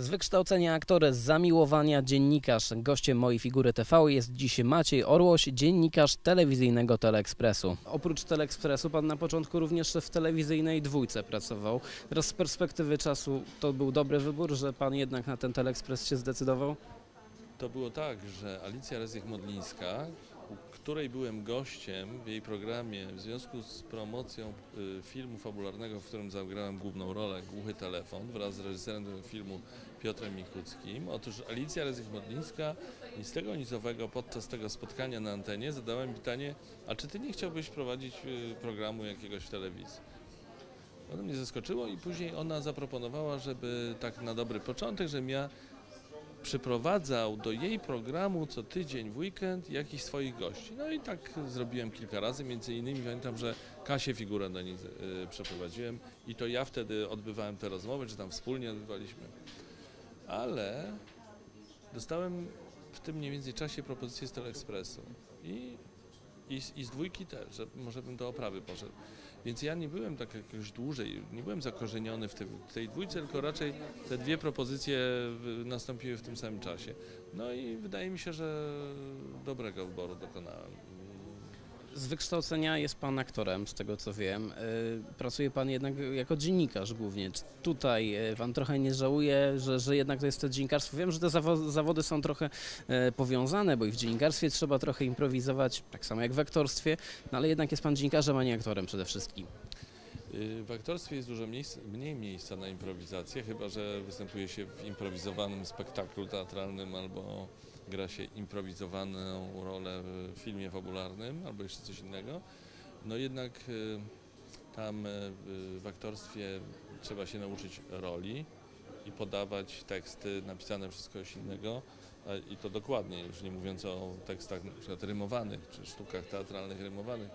Z wykształcenia aktor, z zamiłowania dziennikarz. Gościem mojej Figury TV jest dziś Maciej Orłoś, dziennikarz telewizyjnego Teleekspresu. Oprócz Teleekspresu pan na początku również w telewizyjnej Dwójce pracował. Teraz z perspektywy czasu to był dobry wybór, że pan jednak na ten Teleekspres się zdecydował? To było tak, że Alicja Resych-Modlińska, u której byłem gościem w jej programie w związku z promocją filmu fabularnego, w którym zagrałem główną rolę, Głuchy telefon, wraz z reżyserem tego filmu Piotrem Mikuckim. Otóż Alicja Resych-Modlińska nic z tego nic owego podczas tego spotkania na antenie zadała mi pytanie: a czy ty nie chciałbyś prowadzić programu jakiegoś w telewizji? To mnie zaskoczyło i później ona zaproponowała, żeby tak na dobry początek, żebym ja przyprowadzał do jej programu co tydzień w weekend jakichś swoich gości. No i tak zrobiłem kilka razy, między innymi pamiętam, że Kasię Figurę do niej przeprowadziłem i to ja wtedy odbywałem te rozmowy, czy tam wspólnie odbywaliśmy. Ale dostałem w tym mniej więcej czasie propozycję z Teleekspresu i z Dwójki też, że może bym do Oprawy poszedł. Więc ja nie byłem tak jakoś dłużej, nie byłem zakorzeniony w tej Dwójce, tylko raczej te dwie propozycje nastąpiły w tym samym czasie. No i wydaje mi się, że dobrego wyboru dokonałem. Z wykształcenia jest pan aktorem, z tego co wiem. Pracuje pan jednak jako dziennikarz głównie. Czy tutaj pan trochę nie żałuje, że jednak to jest to dziennikarstwo? Wiem, że te zawody są trochę powiązane, bo i w dziennikarstwie trzeba trochę improwizować, tak samo jak w aktorstwie, no ale jednak jest pan dziennikarzem, a nie aktorem przede wszystkim. W aktorstwie jest dużo mniej miejsca na improwizację, chyba że występuje się w improwizowanym spektaklu teatralnym albo gra się improwizowaną rolę w filmie fabularnym albo jeszcze coś innego. No jednak tam w aktorstwie trzeba się nauczyć roli i podawać teksty napisane przez kogoś innego i to dokładnie, już nie mówiąc o tekstach na przykład rymowanych czy sztukach teatralnych rymowanych.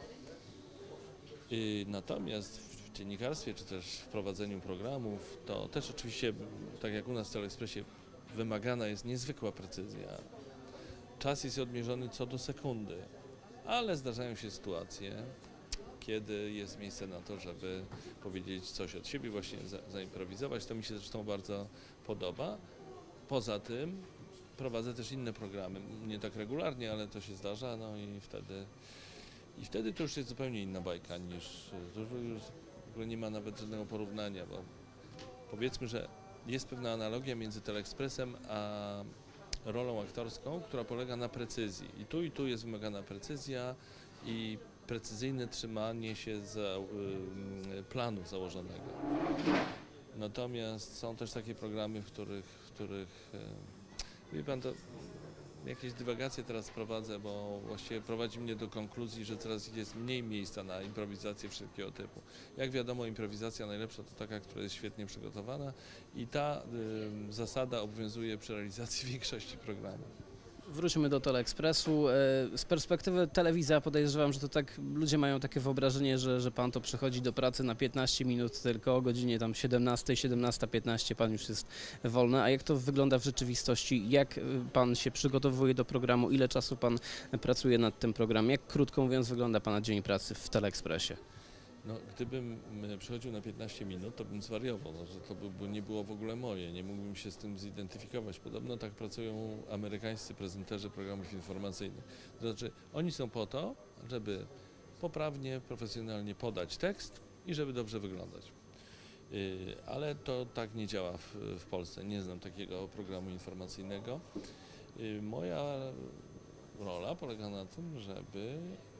Natomiast w dziennikarstwie czy też w prowadzeniu programów to też oczywiście, tak jak u nas w Teleekspresie, wymagana jest niezwykła precyzja. Czas jest odmierzony co do sekundy, ale zdarzają się sytuacje, kiedy jest miejsce na to, żeby powiedzieć coś od siebie, właśnie zaimprowizować. To mi się zresztą bardzo podoba. Poza tym prowadzę też inne programy, nie tak regularnie, ale to się zdarza, no i wtedy to już jest zupełnie inna bajka niż, to już w ogóle nie ma nawet żadnego porównania, bo powiedzmy, że jest pewna analogia między Teleekspresem a rolą aktorską, która polega na precyzji. I tu jest wymagana precyzja i precyzyjne trzymanie się planu założonego. Natomiast są też takie programy, w których wie pan, to jakieś dywagacje teraz prowadzę, bo właściwie prowadzi mnie do konkluzji, że coraz jest mniej miejsca na improwizację wszelkiego typu. Jak wiadomo, improwizacja najlepsza to taka, która jest świetnie przygotowana i ta zasada obowiązuje przy realizacji większości programów. Wróćmy do Teleekspresu. Z perspektywy telewizja podejrzewam, że to tak ludzie mają takie wyobrażenie, że pan to przychodzi do pracy na 15 minut, tylko o godzinie tam 17, 17:15 pan już jest wolny. A jak to wygląda w rzeczywistości? Jak pan się przygotowuje do programu? Ile czasu pan pracuje nad tym programem? Jak, krótko mówiąc, wygląda pana dzień pracy w Teleekspresie? No, gdybym przychodził na 15 minut, to bym zwariował, no, że to by nie było w ogóle moje, nie mógłbym się z tym zidentyfikować. Podobno tak pracują amerykańscy prezenterzy programów informacyjnych. To znaczy, oni są po to, żeby poprawnie, profesjonalnie podać tekst i żeby dobrze wyglądać. Ale to tak nie działa w Polsce, nie znam takiego programu informacyjnego. Moja rola polega na tym, żeby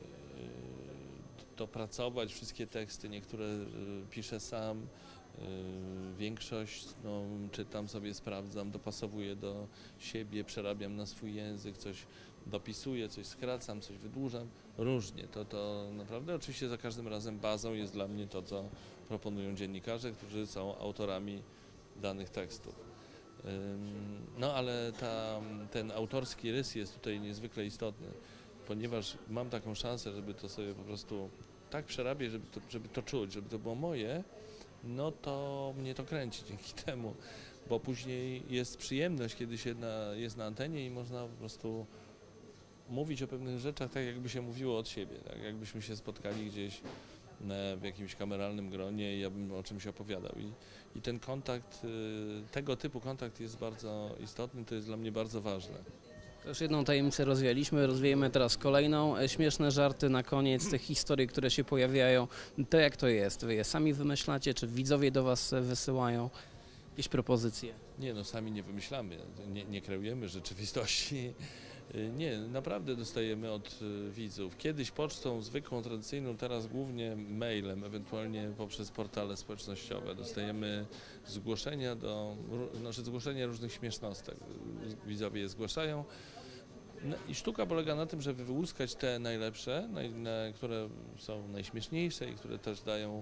dopracować wszystkie teksty, niektóre piszę sam, większość czytam sobie, sprawdzam, dopasowuję do siebie, przerabiam na swój język, coś dopisuję, coś skracam, coś wydłużam, różnie. To naprawdę oczywiście za każdym razem bazą jest dla mnie to, co proponują dziennikarze, którzy są autorami danych tekstów. No ale ten autorski rys jest tutaj niezwykle istotny, ponieważ mam taką szansę, żeby to sobie po prostu tak przerabiać, żeby to czuć, żeby to było moje, no to mnie to kręci dzięki temu, bo później jest przyjemność, kiedy się jest na antenie i można po prostu mówić o pewnych rzeczach tak, jakby się mówiło od siebie, tak, jakbyśmy się spotkali gdzieś w jakimś kameralnym gronie i ja bym o czymś opowiadał. I ten kontakt, tego typu kontakt jest bardzo istotny, to jest dla mnie bardzo ważne. To już jedną tajemnicę rozwialiśmy, rozwiejemy teraz kolejną. Śmieszne żarty na koniec tych historii, które się pojawiają. To jak to jest? Wy je sami wymyślacie, czy widzowie do was wysyłają jakieś propozycje? Nie, no sami nie wymyślamy, nie kreujemy rzeczywistości. Nie, naprawdę dostajemy od widzów. Kiedyś pocztą zwykłą, tradycyjną, teraz głównie mailem, ewentualnie poprzez portale społecznościowe. Dostajemy zgłoszenia różnych śmiesznostek. Widzowie je zgłaszają. No i sztuka polega na tym, żeby wyłuskać te najlepsze, które są najśmieszniejsze i które też dają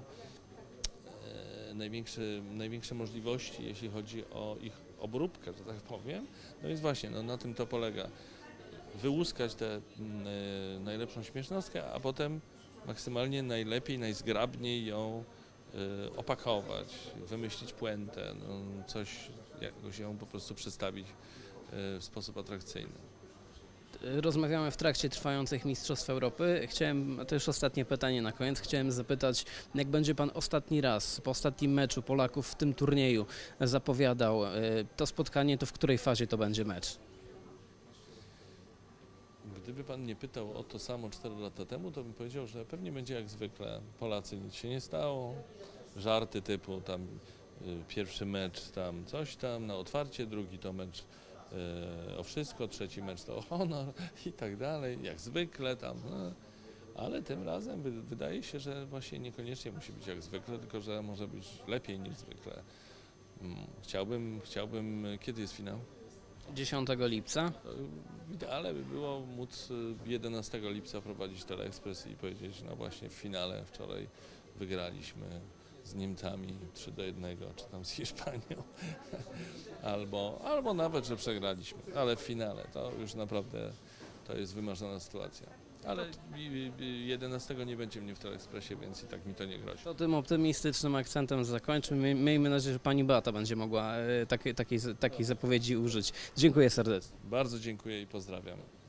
największe możliwości, jeśli chodzi o ich obróbkę, że tak powiem. No więc właśnie, no, na tym to polega. Wyłuskać tę najlepszą śmiesznostkę, a potem maksymalnie najlepiej, najzgrabniej ją opakować, wymyślić puentę, no, jakoś ją po prostu przedstawić w sposób atrakcyjny. Rozmawiamy w trakcie trwających Mistrzostw Europy. To już ostatnie pytanie na koniec, chciałem zapytać, jak będzie pan ostatni raz, po ostatnim meczu Polaków w tym turnieju zapowiadał to spotkanie, to w której fazie to będzie mecz? Gdyby pan mnie pytał o to samo 4 lata temu, to bym powiedział, że pewnie będzie jak zwykle. Polacy, nic się nie stało, żarty typu tam pierwszy mecz tam coś tam na otwarcie, drugi to mecz o wszystko, trzeci mecz to o honor i tak dalej, jak zwykle tam. No. Ale tym razem wydaje się, że właśnie niekoniecznie musi być jak zwykle, tylko że może być lepiej niż zwykle. Chciałbym, kiedy jest finał? 10 lipca. Idealne by było móc 11 lipca prowadzić Teleekspres i powiedzieć, no właśnie w finale wczoraj wygraliśmy z Niemcami 3-1, czy tam z Hiszpanią, albo nawet, że przegraliśmy, ale w finale to już naprawdę to jest wymarzona sytuacja. Ale 11 nie będzie mnie w Teleekspresie, więc i tak mi to nie grozi. To tym optymistycznym akcentem zakończmy. Miejmy nadzieję, że pani Beata będzie mogła takiej zapowiedzi użyć. Dziękuję serdecznie. Bardzo dziękuję i pozdrawiam.